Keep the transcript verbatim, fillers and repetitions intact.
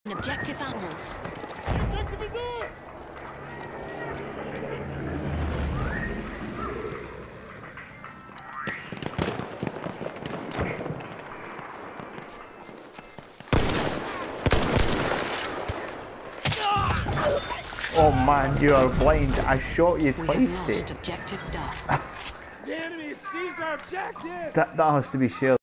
Objective apples. Objective is ours! Oh man, you are blind. I shot you We twice. have lost eh? objective Duff. The enemy has seized our objective! That, that has to be shared.